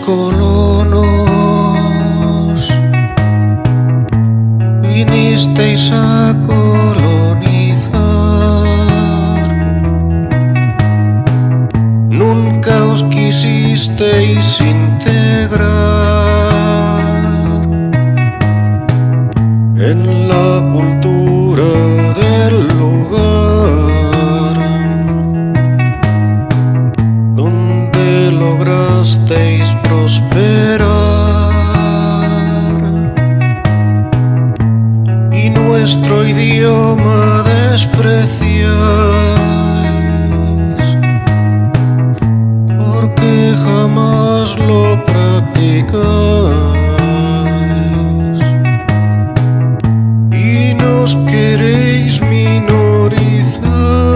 colonos vinisteis a colonizar, nunca os quisisteis integrar en la cultura del lugar, donde lograsteis prosperar y nuestro idioma despreciáis, porque jamás lo practicáis y nos queréis minorizar.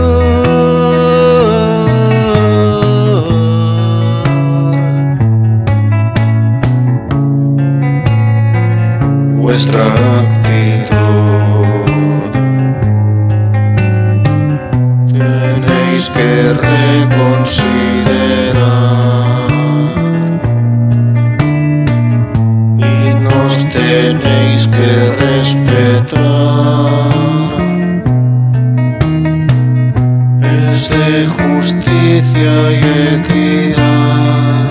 Vuestra actitud tenéis que reconsiderar y nos tenéis que respetar. Es de justicia y equidad.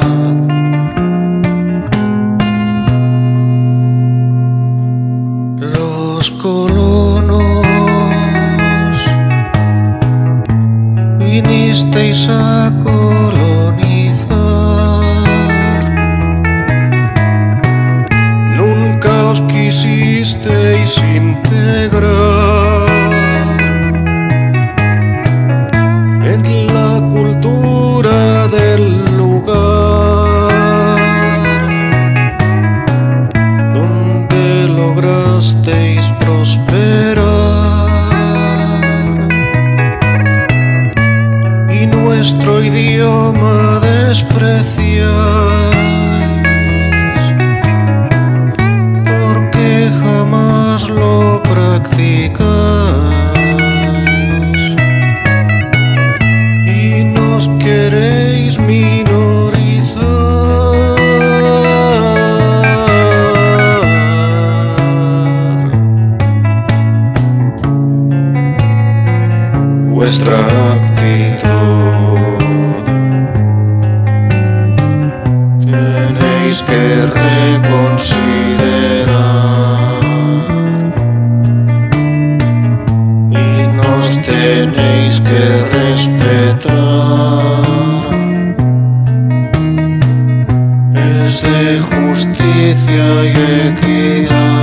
Los colonos vinisteis a colonizar, nunca os quisisteis integrar en la cultura del lugar, donde lograsteis prosperar y nuestro idioma despreciáis, porque jamás lo practicáis y nos queréis minorizar. Vuestra actitud tenéis que reconsiderar y nos tenéis que respetar. Es de justicia y equidad.